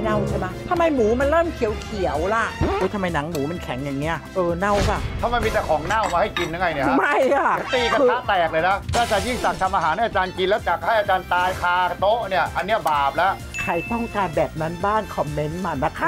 เน่าใช่ไหมทำไมหมูมันเริ่มเขียวล่ะทำไมหนังหมูมันแข็งอย่างเงี้ยเน่าป่ะถ้ามันมีแต่ของเน่ามาให้กินยังไงเนี่ยไม่อะตีกระทะแตกเลยนะถ้าอาจารย์ยิ่งศักดิ์ทำอาหารให้อาจารย์กินแล้วจักให้อาจารย์ตายคาโต๊ะเนี่ยอันเนี้ยบาปแล้วใครต้องการแบบนั้นบ้างคอมเมนต์มานะคะ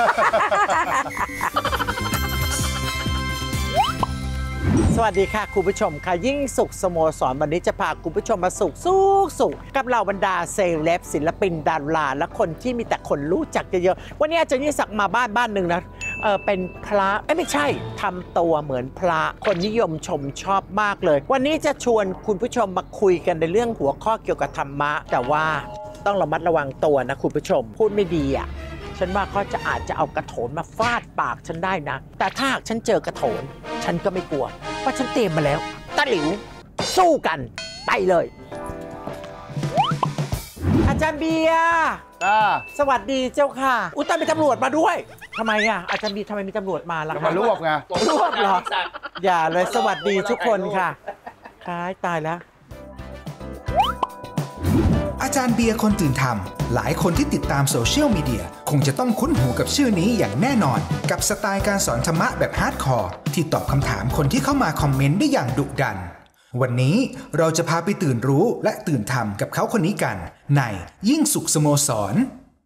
สวัสดีค่ะคุณผู้ชมค่ะยิ่งสุขสโมสรวันนี้จะพาคุณผู้ชมมาสุขกับเหล่าบรรดาเซเลบศิลปินดาราและคนที่มีแต่คนรู้จักเยอะๆวันนี้อาจารย์ยิ่งศักดิ์มาบ้านหนึ่งนะเป็นพระไม่ใช่ทำตัวเหมือนพระคนนิยมชมชอบมากเลยวันนี้จะชวนคุณผู้ชมมาคุยกันในเรื่องหัวข้อเกี่ยวกับธรรมะแต่ว่าต้องระมัดระวังตัวนะคุณผู้ชมพูดไม่ดีอ่ะฉันว่าเขาอาจจะเอากระโถนมาฟาดปากฉันได้นะแต่ถ้าฉันเจอกระโถนฉันก็ไม่กลัวเพราะฉันเตรียมมาแล้วตะหลิวสู้กันไปเลยอาจารย์เบียร์สวัสดีเจ้าค่ะอุยตายมีตำรวจมาด้วยทำไมอ่ะอาจารย์เบียร์ทำไมมีตำรวจมาล่ะมารวบไงรวบเหรออย่าเลยสวัสดีทุกคนค่ะตายแล้วอาจารย์เบียร์คนตื่นธรรมหลายคนที่ติดตามโซเชียลมีเดียคงจะต้องคุ้นหูกับชื่อนี้อย่างแน่นอนกับสไตล์การสอนธรรมะแบบฮาร์ดคอร์ที่ตอบคำถามคนที่เข้ามาคอมเมนต์ได้อย่างดุดันวันนี้เราจะพาไปตื่นรู้และตื่นธรรมกับเขาคนนี้กันในยิ่งสุขสโมสร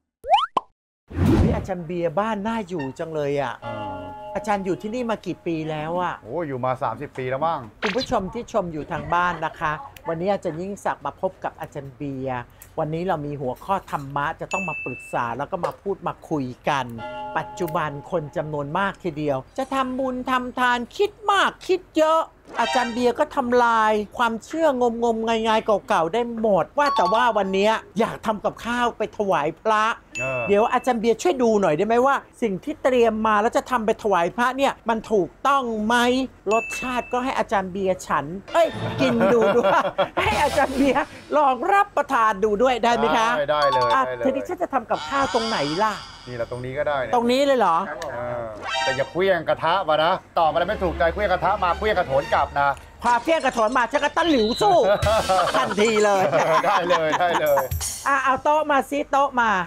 อาจารย์เบียร์บ้านน่าอยู่จังเลยอ่ะอาจารย์อยู่ที่นี่มากี่ปีแล้วอ่ะโอ้อยู่มา30 ปีแล้วมั้งคุณผู้ชมที่ชมอยู่ทางบ้านนะคะวันนี้อาจารย์ยิ่งศักดิ์มาพบกับอาจารย์เบียร์วันนี้เรามีหัวข้อธรรมะจะต้องมาปรึกษาแล้วก็มาพูดมาคุยกันปัจจุบันคนจำนวนมากทีเดียวจะทำบุญทำทานคิดมากคิดเยอะอาจารย์เบียร์ก็ทำลายความเชื่องมงายเก่าๆได้หมดว่าแต่ว่าวันนี้อยากทำกับข้าวไปถวายพระเดี๋ยวอาจารย์เบียร์ช่วยดูหน่อยได้ไหมว่าสิ่งที่เตรียมมาแล้วจะทำไปถวายพระเนี่ยมันถูกต้องไหมรสชาติก็ให้อาจารย์เบียร์ฉันกินดูด้วยให้อาจารย์เบียร์ลองรับประทานดูด้วยได้ไหมคะได้เลยทีนี้ฉันจะทำกับข้าวตรงไหนล่ะนี่แหละตรงนี้ก็ได้ตรงนี้เลยเหรอแต่อย่าเคลี้ยงกระทะมานะตอบอะไรไม่ถูกใจเคลี้ยงกระทะมาเคลี้ยงกระโถนกลับนะพาเคลี้ยงกระโถนมาฉันก็ตะหลิวสู้ทันทีเลยได้เลยเอาโต๊ะมาซิโต๊ะมา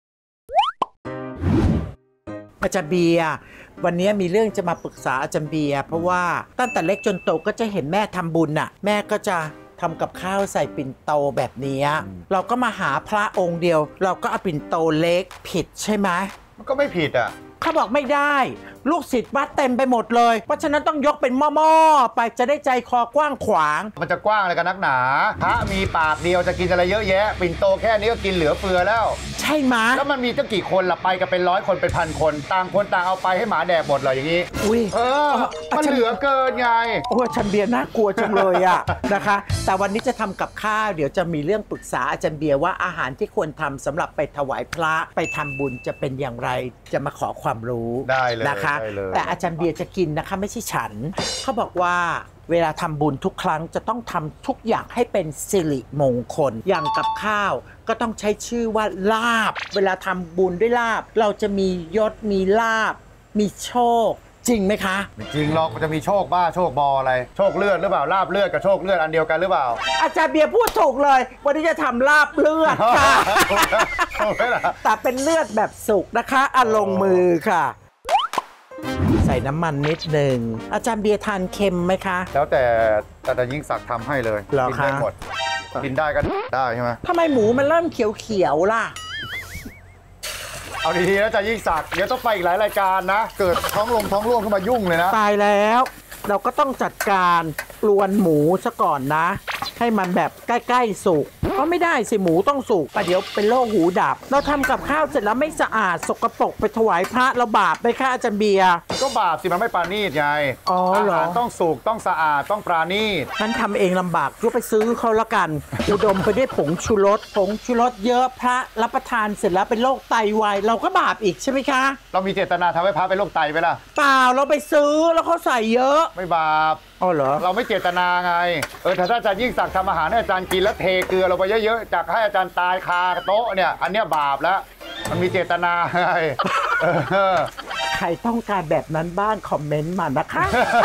อาจารย์เบียร์วันนี้มีเรื่องจะมาปรึกษาอาจารย์เบียร์เพราะว่าตั้งแต่เล็กจนโตก็จะเห็นแม่ทำบุญน่ะแม่ก็จะทำกับข้าวใส่ปิ่นโตแบบนี้เราก็มาหาพระองค์เดียวเราก็เอาปิ่นโตเล็กผิดใช่ไหมมันก็ไม่ผิดอ่ะเขาบอกไม่ได้ลูกศิษย์วัดเต็มไปหมดเลยเพราะฉะนั้นต้องยกเป็นหม้อๆไปจะได้ใจคอกว้างขวางมันจะกว้างอะไรกันนักหนาพระมีปากเดียวจะกินอะไรเยอะแยะปิ่นโตแค่นี้ก็กินเหลือเฟือแล้วใช่ไหมแล้วมันมีตั้งกี่คนล่ะไปกันเป็น100 คนเป็น1,000 คนต่างคนต่างเอาไปให้หมาแดกหมดเลยอย่างนี้มันเหลือเกินไงโอ้อาจารย์เบียร์น่ากลัวจังเลยอะนะคะแต่วันนี้จะทำกับข้าวเดี๋ยวจะมีเรื่องปรึกษาอาจารย์เบียร์ว่าอาหารที่ควรทำสำหรับไปถวายพระไปทำบุญจะเป็นอย่างไรจะมาขอความรู้ได้เลยนะคะแต่อาจารย์เบียร์จะกินนะคะไม่ใช่ฉันเขาบอกว่าเวลาทำบุญทุกครั้งจะต้องทำทุกอย่างให้เป็นสิริมงคลอย่างกับข้าวก็ต้องใช้ชื่อว่าลาภเวลาทำบุญด้วยลาภเราจะมียศมีลาภมีโชคจริงไหมคะไม่จริงหรอกมันจะมีโชคบ้าโชคบออะไรโชคเลือดหรือเปล่าลาบเลือดกับโชคเลือดอันเดียวกันหรือเปล่าอาจารย์เบียร์พูดถูกเลยวันนี้จะทำลาบเลือดค่ะแต่เป็นเลือดแบบสุกนะคะลงมือค่ะใส่น้ำมันนิดหนึ่งอาจารย์เบียร์ทานเค็มไหมคะแล้วแต่อาจารย์ยิ่งศักดิ์ทำให้เลยกินได้หมดกินได้ก็ได้ใช่ไหมทำไมหมูมันเริ่มเขียวล่ะเอาดีๆนะอาจารย์ยิ่งศักดิ์เดี๋ยวต้องไปอีกหลายรายการนะเกิดท้องร่วงขึ้นมายุ่งเลยนะตายแล้วเราก็ต้องจัดการลวนหมูซะก่อนนะให้มันแบบใกล้ๆสุกก็ไม่ได้สิหมูต้องสุกแต่เดี๋ยวเป็นโรคหูดับเราทำกับข้าวเสร็จแล้วไม่สะอาดสกปรกไปถวายพระเราบาปไหมคะอาจารย์เบียร์ก็บาปสิมันไม่ปราณีตไงอาหารต้องสุกต้องสะอาดต้องปราณีตมันทำเองลำบากก็ไปซื้อเขาละกันอุดมไปด้วยผงชูรสเยอะพระรับประทานเสร็จแล้วเป็นโรคไตวายเราก็บาปอีกใช่ไหมคะเรามีเจตนาทำให้พระเป็นโรคไตไหมล่ะเปล่าเราไปซื้อแล้วเขาใส่เยอะไม่บาปเหรอเราไม่เจตนาไงถ้าอาจารย์ยิ่งศักดิ์ทำอาหารให้อาจารย์กินแล้วเทเกลือลงไปเยอะๆจากให้อาจารย์ตายคาโต๊ะเนี่ยอันเนี้ยบาปแล้วมันมีเจตนาไงใครต้องการแบบนั้นบ้างคอมเมนต์มานะคะ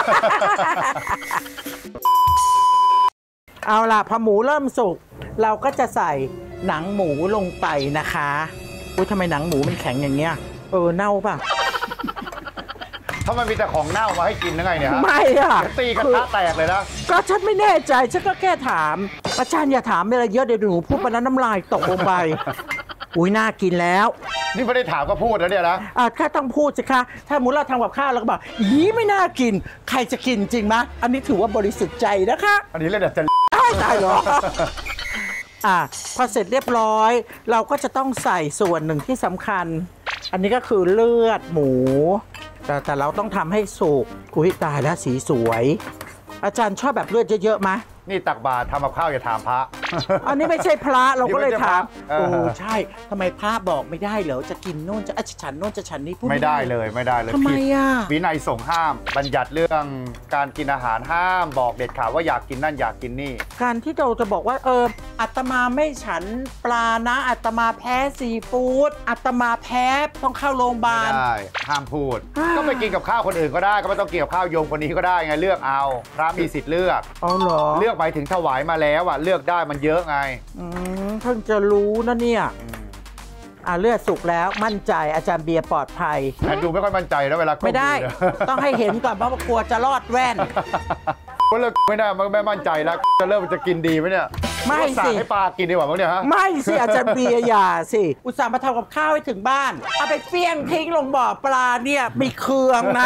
เอาล่ะพอหมูเริ่มสุกเราก็จะใส่หนังหมูลงไปนะคะอุ้ยทำไมหนังหมูมันแข็งอย่างเงี้ยเน่าป่ะถ้ามันมีแต่ของเน่ามาให้กินยังไงเนี่ยฮะไม่อะตีกระทะแตกเลยนะก็ฉันไม่แน่ใจฉันก็แค่ถามอาจารย์อย่าถามอะไรเยอะเดี๋ยวหนูพูดไปแล้วน้ำลายตกลงไป อุ้ยน่ากินแล้วนี่ไม่ได้ถามก็พูดแล้วเนี่ยนะถ้าต้องพูดสิคะถ้ามุเราทำกับข้าวแล้วก็บอกอีไม่น่ากินใครจะกินจริงมะอันนี้ถือว่าบริสุทธิ์ใจนะคะอันนี้เล่นแบบจะได้เหรอ พอเสร็จเรียบร้อยเราก็จะต้องใส่ส่วนหนึ่งที่สำคัญ อันนี้ก็คือเลือดหมูแต่เราต้องทำให้สุกอุ้ยตายแล้วสีสวย อาจารย์ชอบแบบเลือดเยอะๆไหมนี่ตักบาตรทำกับข้าวอย่าถามพระอันนี้ไม่ใช่พระเราก็เลยถามนี่ไม่ใช่พระโอ้ใช่ทำไมพระบอกไม่ได้เหรอจะกินโน่นจะฉันโน่นจะฉันนี่พูดไม่ได้เลยทำไมผิดอ่ะวินัยส่งห้าม บัญญัติเรื่องการกินอาหารห้ามบอกเด็ดขาดว่าอยากกินนั่นอยากกินนี่การที่เราจะบอกว่าอาตมาไม่ฉันปลานะอาตมาแพ้ซีฟู้ดอาตมาแพ้ต้องเข้าโรงพยาบาลไม่ได้ห้ามพูด ก็ไปกินกับข้าวคนอื่นก็ได้ก็ไม่ต้องกินกับข้าวโยมคนนี้ก็ได้ไงเลือกเอาพระมีสิทธิ์เลือกอ๋อเหรอเลือกหมายถึงถวายมาแล้วอ่ะเลือกได้มันเยอะไงเพิ่งจะรู้นะเนี่ยเลือดสุกแล้วมั่นใจอาจารย์เบียร์ปลอดภัยแต่ดูไม่ค่อยมั่นใจนะเวลาไม่ได้ ต้องให้เห็นก่อนเพราะว่ากลัวจะรอดแว่นก็เลิกไม่ได้ไม่มั่นใจแล้วจะเริ่มจะกินดีไหมเนี่ยไม่สิสั่งให้ปลากินดีกว่ามั้งเนี่ยฮะไม่สิอาจารย์เบียร์อย่าสิอุตส่าห์มาทำกับข้าวให้ถึงบ้านเอาไปเฟี้ยงทิ้งลงบ่อปลาเนี่ยมีเคืองนะ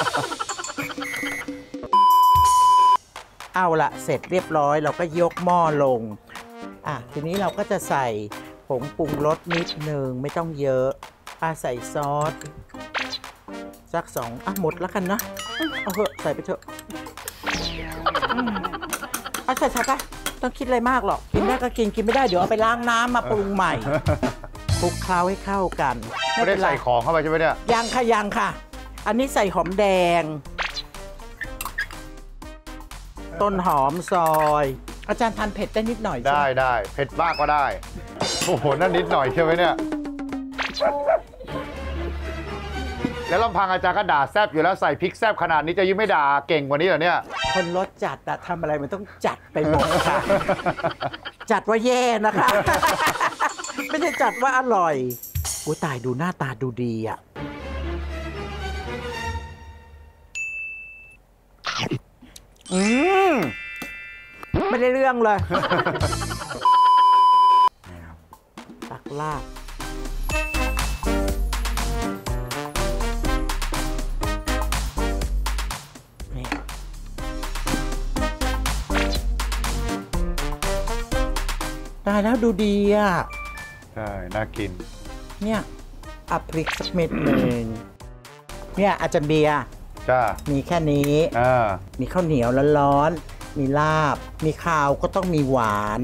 เอาละเสร็จเรียบร้อยเราก็ยกหม้อลงทีนี้เราก็จะใส่ผงปรุงรสนิดหนึ่งไม่ต้องเยอะใส่ซอสสัก2หมดแล้วกันนะเอาเถอะใส่ไปเถอะใส่ไปต้องคิดอะไรมากหรอกกินได้ก็กินไม่ได้เดี๋ยวเอาไปล้างน้ำมาปรุงใหม่คลุกเคล้าให้เข้ากันไม่ได้ใส่ของเข้าไปใช่ไหมเนี่ยยังค่ะอันนี้ใส่หอมแดงต้นหอมซอยอาจารย์ทานเผ็ดได้นิดหน่อยใช่ไหมได้เผ็ดมากก็ได้โอ้โหนั่นนิดหน่อยใช่ไหมเนี่ยแล้วลำพังอาจารย์ก็ด่าแซบอยู่แล้วใส่พริกแซบขนาดนี้จะยิ่งไม่ด่าเก่งกว่านี้เหรอเนี่ยคนรสจัดทำอะไรมันต้องจัดไปหมดค่ะ จัดว่าแย่นะคะ ไม่ได้จัดว่าอร่อยอุ้ยตายดูหน้าตาดูดีอ่ะไม่ได้เรื่องเลย ตักลาบตายแล้วดูดีอ่ะใช่ น่ากินเนี่ยพริกสักเม็ดหนึ่งเนี่ยอาจารย์เบียร์จ้ามีแค่นี้มีข้าวเหนียวร้อนๆมีลาบมีข้าวก็ต้องมีหวาน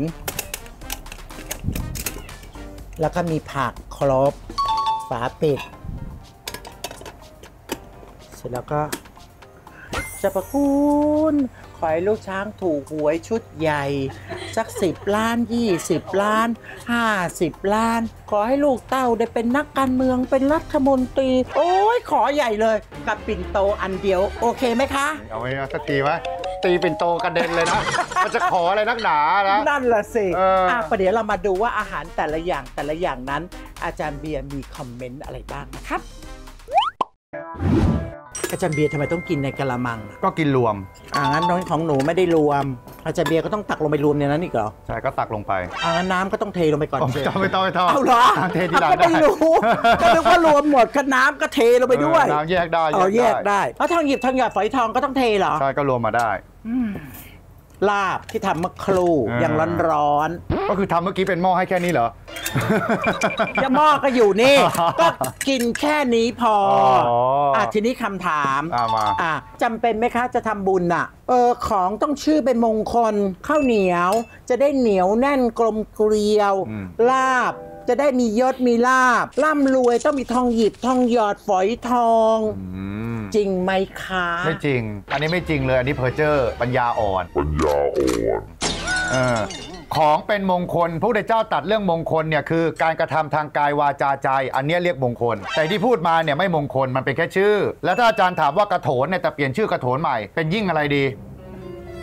แล้วก็มีผักครบฝาปิดเสร็จแล้วก็จะประคุณขอให้ลูกช้างถูกหวยชุดใหญ่สัก10 ล้าน20 ล้าน50 ล้านขอให้ลูกเต้าได้เป็นนักการเมืองเป็นรัฐมนตรีโอ้ยขอใหญ่เลยกับปิ่นโตอันเดียวโอเคไหมคะเอาไว้สักทีไหมตีปิ่นโตกระเด็นเลยนะ มันจะขออะไรนักหนานะนั่นล่ะสิประเดี๋ยวเรามาดูว่าอาหารแต่ละอย่างนั้นอาจารย์เบียร์มีคอมเมนต์อะไรบ้างนะครับอาจารย์เบียร์ทำไมต้องกินในกะละมังก็กินรวมงั้นน้องของหนูไม่ได้รวมอาจารย์เบียร์ก็ต้องตักลงไปรวมในนั้นอีกเหรอใช่ก็ตักลงไปงั้นน้ำก็ต้องเทลงไปก่อนไม่ต้องเอาเหรอเทที่หลังได้ไม่รู้ก็นึกว่ารวมหมดก็น้ำก็เทลงไปด้วยน้ำแยกได้แยกได้แล้วทางหยิบทางหยอดฝอยทองก็ต้องเทเหรอใช่ก็รวมมาได้ลาบที่ทำเมื่อครู่อย่างร้อนๆก็คือทำเมื่อกี้เป็นหม้อให้แค่นี้เหรอจะหม้อก็อยู่นี่ก็กินแค่นี้พอทีนี้คำถามจำเป็นไหมคะจะทำบุญของต้องชื่อเป็นมงคลข้าวเหนียวจะได้เหนียวแน่นกลมเกลียวลาบจะได้มียศมีลาบร่ำรวยต้องมีทองหยิบทองหยอดฝอยทองจริงไหมคะไม่จริงอันนี้ไม่จริงเลยอันนี้เพอร์เจอร์ปัญญาอ่อนของเป็นมงคลพระพุทธเจ้าตรัสเรื่องมงคลเนี่ยคือการกระทำทางกายวาจาใจอันนี้เรียกมงคลแต่ที่พูดมาเนี่ยไม่มงคลมันเป็นแค่ชื่อแล้วถ้าอาจารย์ถามว่ากระโถนเนี่ยแต่เปลี่ยนชื่อกระโถนใหม่เป็นยิ่งอะไรดี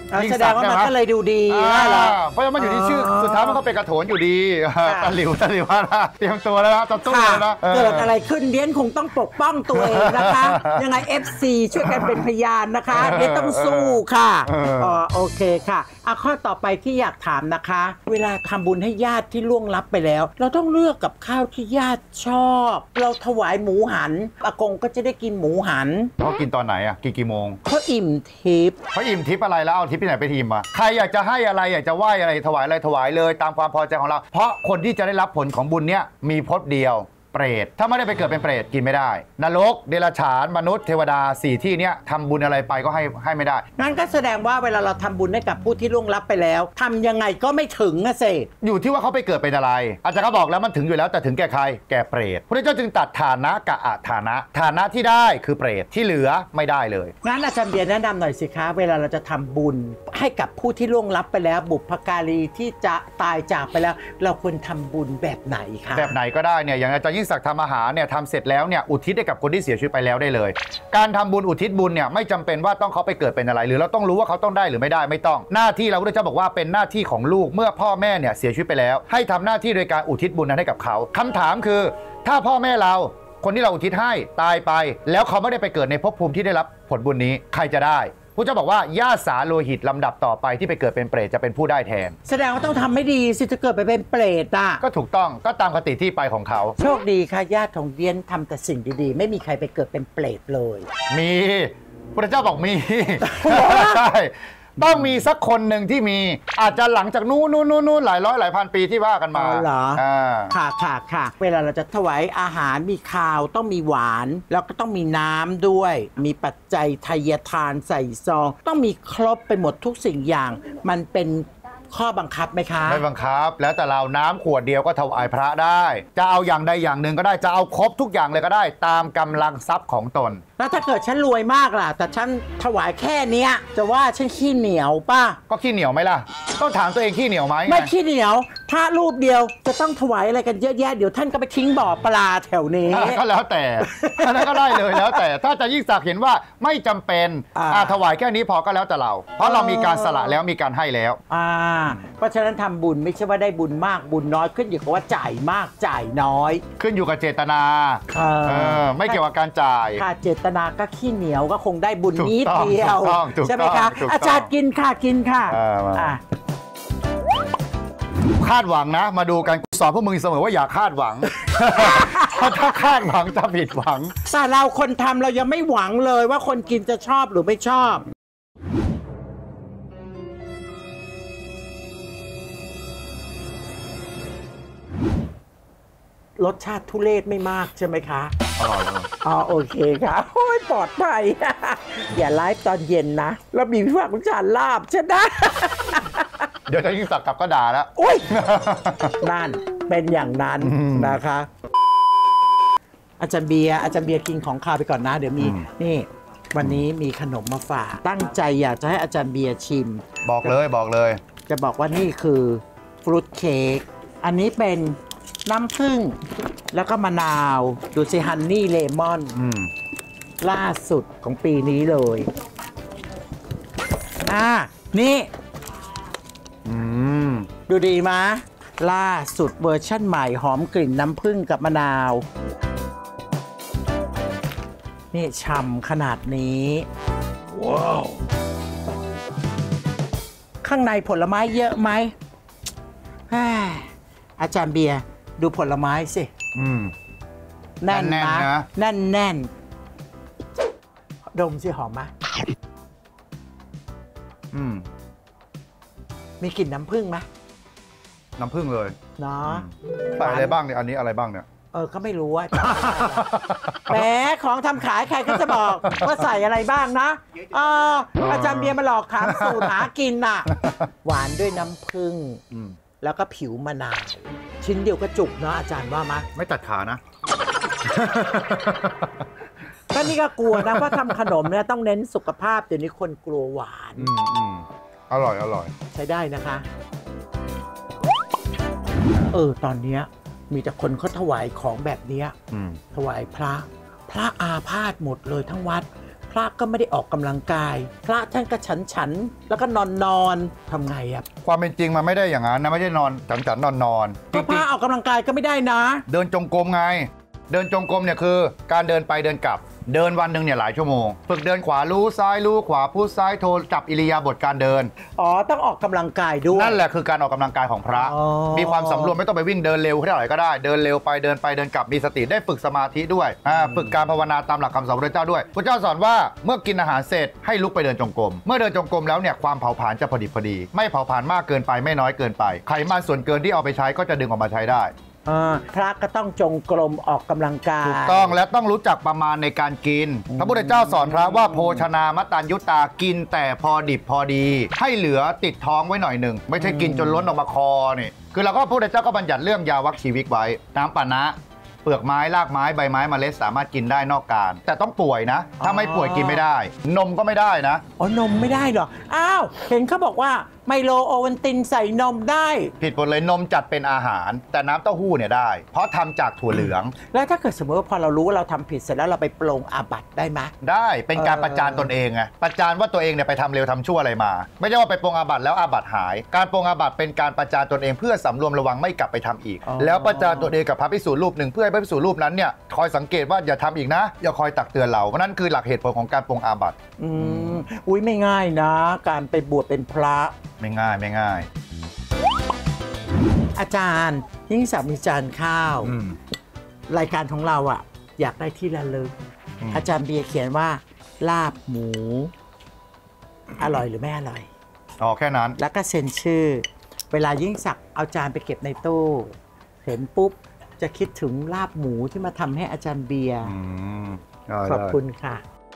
แสดงว่ามันก็เลยดูดีนะเหรอเพราะมันอยู่ที่ชื่อสุดท้ายมันก็เป็นกระโถนอยู่ดีตะหลิวนะเตรียมตัวแล้วนะจะตู้แล้วนะเกิดอะไรขึ้นเดียนคงต้องปกป้องตัวเองนะคะยังไง FC ช่วยกันเป็นพยานนะคะเดียนต้องสู้ค่ะโอเคค่ะข้อต่อไปที่อยากถามนะคะ เวลาทำบุญให้ญาติที่ล่วงลับไปแล้ว เราต้องเลือกกับข้าวที่ญาติชอบเราถวายหมูหันอากงก็จะได้กินหมูหันเขากินตอนไหนอ่ะกี่โมงเขาอิ่มทิพย์เขาอิ่มทิพย์อะไรแล้วเอาทิพย์ที่ไหนไปทิมอ่ะใครอยากจะให้อะไรอยากจะไหว้อะไรถวายอะไรถวายเลยตามความพอใจของเราเพราะคนที่จะได้รับผลของบุญเนี้ยมีพจน์เดียวเปรตถ้าไม่ได้ไปเกิดเป็นเปรตกินไม่ได้นรกเดรัจฉานมนุษย์เทวดา4ที่เนี้ยทำบุญอะไรไปก็ให้ไม่ได้งั้นก็แสดงว่าเวลาเราทำบุญให้กับผู้ที่ล่วงลับไปแล้วทำยังไงก็ไม่ถึงอะเสร็จอยู่ที่ว่าเขาไปเกิดเป็นอะไรอาจารย์ก็บอกแล้วมันถึงอยู่แล้วแต่ถึงแก่ใครแก่เปรตพระเจ้าจึงตัดฐานะกับอฐานะที่ได้คือเปรตที่เหลือไม่ได้เลยงั้นอาจารย์เบียร์แนะนำหน่อยสิคะเวลาเราจะทำบุญให้กับผู้ที่ล่วงลับไปแล้วบุพการีที่จะตายจากไปแล้วเราควรทำบุญแบบไหนคะแบบไหนก็ได้เนี่ยอย่างอาจารย์ยิ่งศักดิ์ทำอาหารทำเสร็จแล้วเนี่ยอุทิศให้กับคนที่เสียชีวิตไปแล้วได้เลยการทำบุญอุทิศบุญเนี่ยไม่จำเป็นว่าต้องเขาไปเกิดเป็นอะไรหรือเราต้องรู้ว่าเขาต้องได้หรือไม่ได้ไม่ต้องหน้าที่เราพระเจ้าบอกว่าเป็นหน้าที่ของลูกเมื่อพ่อแม่เนี่ยเสียชีวิตไปแล้วให้ทำหน้าที่โดยการอุทิศบุญนั้นให้กับเขาคำถามคือถ้าพ่อแม่เราคนที่เราอุทิศให้ตายไปแล้วเขาไม่ได้ไปเกิดในภพภูมิที่ได้รับผลบุญนี้ใครจะได้พระเจ้าบอกว่าญาติสาโลหิตลำดับต่อไปที่ไปเกิดเป็นเปรตจะเป็นผู้ได้แทนแสดงว่าต้องทำไม่ดีสิจะเกิดไปเป็นเปรตอ่ะก็ถูกต้องก็ตามคติที่ไปของเขาโชคดีค่ะญาติของเดียนทำแต่สิ่งดีๆไม่มีใครไปเกิดเป็นเปรตเลยมีพระเจ้าบอกมีใช่ต้องมีสักคนหนึ่งที่มีอาจจะหลังจากนู้นหลายร้อยหลายพันปีที่ว่ากันมาเหรอค่ะเวลาเราจะถวายอาหารมีข้าวต้องมีหวานแล้วก็ต้องมีน้ำด้วยมีปัจจัยทายทานใส่ซองต้องมีครบไปหมดทุกสิ่งอย่างมันเป็นข้อบังคับไหมคะไม่บังคับแล้วแต่เราน้ำขวดเดียวก็ถวายพระได้จะเอาอย่างใดอย่างหนึ่งก็ได้จะเอาครบทุกอย่างเลยก็ได้ตามกำลังทรัพย์ของตนแล้วถ้าเกิดฉันรวยมากล่ะแต่ฉันถวายแค่เนี้ยจะว่าฉันขี้เหนียวป่ะก็ขี้เหนียวไหมล่ะต้องถามตัวเองขี้เหนียวไหมไม่ขี้เหนียวพระรูปเดียวจะต้องถวายอะไรกันเยอะแยะเดี๋ยวท่านก็ไปทิ้งบ่อปลาแถวนี้ก็แล้วแต่อันนั้นก็ได้เลยแล้วแต่ถ้าจะยิ่งศักดิ์เห็นว่าไม่จำเป็นถวายแค่นี้พอก็แล้วแต่เราเพราะเรามีการสละแล้วมีการให้แล้วเพราะฉะนั้นทำบุญไม่ใช่ว่าได้บุญมากบุญน้อยขึ้นอยู่กับว่าจ่ายมากจ่ายน้อยขึ้นอยู่กับเจตนาไม่เกี่ยวกับการจ่ายค่ะเจตนาก็ขี้เหนียวก็คงได้บุญนิดเดียวใช่ไหมคะอาจารย์กินค่ะคาดหวังนะมาดูกันสอนพวกมึงเสมอว่าอย่าคาดหวังเพราะถ้าคาดหวังจะผิดหวังแต่เราคนทำเรายังไม่หวังเลยว่าคนกินจะชอบหรือไม่ชอบรสชาติทุเรศไม่มากใช่ไหมคะอร่อยโอเคค่ะโอ้ยปลอดภัยอย่าไลฟ์ตอนเย็นนะแล้วมีพี่ฝากวิจารณ์ลาบใช่ไหมเดี๋ยวจะยิ่งสักกลับก็ด่าแล้วอุ้ยนั่นเป็นอย่างนั้นนะคะอาจารย์เบียร์กินของข้าวไปก่อนนะเดี๋ยวมีนี่วันนี้มีขนมมาฝากตั้งใจอยากจะให้อาจารย์เบียร์ชิมบอกเลยจะบอกว่านี่คือฟรุตเค้กอันนี้เป็นน้ำผึ้งแล้วก็มะนาวดูสิฮันนี่เลมอนล่าสุดของปีนี้เลยนี่ดูดีมะล่าสุดเวอร์ชั่นใหม่หอมกลิ่นน้ำผึ้งกับมะนาวนี่ฉ่ำขนาดนี้ว้าวข้างในผลไม้เยอะไหมอาจารย์เบียร์ดูผลไม้สิแน่นนะแน่นดมสิหอมไหมมีกลิ่นน้ำผึ้งไหมน้ำผึ้งเลยเนาะใส่อะไรบ้างเนี่ยอันนี้อะไรบ้างเนี่ยก็ไม่รู้ว่าแหมของทำขายใครก็จะบอกว่าใส่อะไรบ้างนะอาจารย์เบียร์มาหลอกถามสูตรหากินน่ะหวานด้วยน้ำผึ้งแล้วก็ผิวมะนาวชิ้นเดียวก็จุกเนาะอาจารย์ว่ามั้ยไม่ตัดขานะก็นี่ก็กลัวนะว่าทำขนมเนี่ยต้องเน้นสุขภาพเดี๋ยวนี้คนกลัวหวานอร่อยใช้ได้นะคะตอนนี้มีแต่คนเขาถวายของแบบนี้ถวายพระอาพาธหมดเลยทั้งวัดพระก็ไม่ได้ออกกำลังกาย พระท่านก็ฉันแล้วก็นอนทำไงอะความเป็นจริงมันไม่ได้อย่างนั้นนะไม่ใช่นอนฉันนอนจก็พริงระออกกำลังกายก็ไม่ได้นะๆเดินจงกรมไง เดินจงกรมเนี่ยคือการเดินไปเดินกลับ เดินวันหนึ่งเนี่ยหลายชั่วโมงฝึกเดินขวารู้ซ้ายรู้ขวาพูดซ้ายโทรจับอิริยาบถการเดินอ๋อต้องออกกำลังกายด้วยนั่นแหละคือการออกกำลังกายของพระอ๋อมีความสำรวมไม่ต้องไปวิ่งเดินเร็วเท่าไหร่ก็ได้เดินเร็วไปเดินกลับมีสติได้ฝึกสมาธิด้วยฝึกการภาวนาตามหลักคำสอนพระเจ้าด้วยพระเจ้าสอนว่าเมื่อกินอาหารเสร็จให้ลุกไปเดินจงกรมเมื่อเดินจงกรมแล้วเนี่ยความเผาผลาญจะพอดีไม่เผาผลาญมากเกินไปไม่น้อยเกินไปไขมันส่วนเกินที่เอาไปใช้ก็จะดึงออกมาใช้ได้พระก็ต้องจงกรมออกกำลังกายถูกต้องและต้องรู้จักประมาณในการกินพระพุทธเจ้าสอนพระว่าโภชนามตัญยุตากินแต่พอดิบพอดี ให้เหลือติดท้องไว้หน่อยหนึ่งไม่ใช่กินจนล้นออกมาคอนี่คือเราก็พระพุทธเจ้าก็บัญญัติเรื่องยาวัคชีวิกไว้น้ำปานะเปลือกไม้รากไม้ใบไม้เมล็ดสามารถกินได้นอกการแต่ต้องป่วยนะถ้าไม่ป่วยกินไม่ได้นมก็ไม่ได้นะอ๋อนมไม่ได้เหรออ้าวเห็นเขาบอกว่าไมโลโอวัลตินใส่นมได้ผิดหมดเลยนมจัดเป็นอาหารแต่น้ำเต้าหู้เนี่ยได้เพราะทำจากถั่วเหลืองแล้วถ้าเกิดสมมติว่าพอเรารู้ว่าเราทำผิดเสร็จแล้วเราไปปรงอาบัติได้ไหมได้เป็นการประจานตนเองไงประจานว่าตัวเองเนี่ยไปทำเร็วทำชั่วอะไรมา ไม่ใช่ว่าไปปรงอาบัติแล้วอาบัติหายการปรงอาบัติเป็นการประจานตนเองเพื่อสำรวมระวังไม่กลับไปทำอีก แล้วประจานตนเองกับพระภิกษุรูปหนึ่งเพื่อให้พระภิกษุรูปนั้นเนี่ยคอยสังเกตว่าอย่าทำอีกนะอย่าคอยตักเตือนเราเพราะนั่นคือหลักเหตุผลของการปรงอาบัติอุ้ยไม่ง่ายนะ การไปบวชเป็นพระไม่ง่ายอาจารย์ยิ่งศักดิ์มีจานข้าว รายการของเราอ่ะอยากได้ที่ระลึกอาจารย์เบียร์เขียนว่าลาบหมูอร่อยหรือไม่อร่อยอ๋อแค่นั้นแล้วก็เซ็นชื่อเวลายิ่งศักดิ์เอาจานไปเก็บในตู้เห็นปุ๊บจะคิดถึงลาบหมูที่มาทำให้อาจารย์เบียร์ขอบคุณค่ะ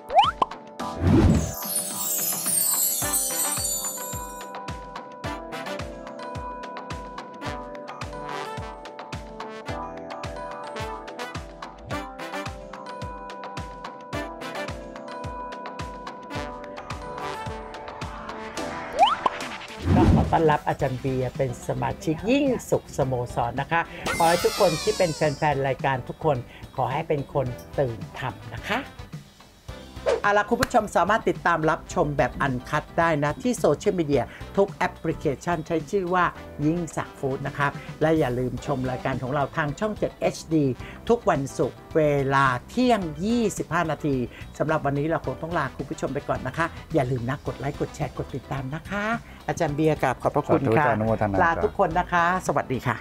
ขอต้อนรับอาจารย์เบียร์เป็นสมาชิกยิ่งสุขสโมสรนะคะขอให้ทุกคนที่เป็นแฟนๆรายการทุกคนขอให้เป็นคนตื่นทำนะคะเอาล่ะคุณผู้ชมสามารถติดตามรับชมแบบอันคัดได้นะที่โซเชียลมีเดียทุกแอปพลิเคชันใช้ชื่อว่ายิ่งศักดิ์ฟู้ดนะครับและอย่าลืมชมรายการของเราทางช่อง 7 HD ทุกวันศุกร์เวลาเที่ยง 25 นาทีสำหรับวันนี้เราคงต้องลาคุณผู้ชมไปก่อนนะคะอย่าลืมนะกดไลค์กดแชร์กดติดตามนะคะอาจารย์เบียร์กับขอบพระคุณค่ะลาทุกคนนะคะ สวัสดีค่ะ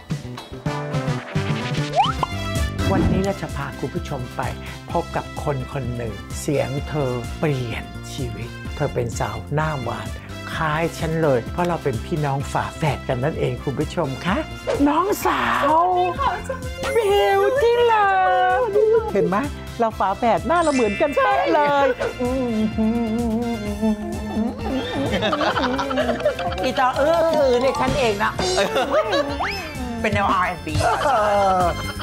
วันนี้เราจะพาคุณผู้ชมไปพบกับคนคนหนึ่งเสียงเธอเปลี่ยนชีวิตเธอเป็นสาวหน้าหวานคล้ายฉันเลยเพราะเราเป็นพี่น้องฝาแฝดกันนั่นเองคุณผู้ชมคะน้องสาวเบลที่เลิฟเห็นไหมเราฝาแฝดหน้าเราเหมือนกันเป๊ะเลยอีตาเนี่ยฉันเองนะเป็นแนว R&B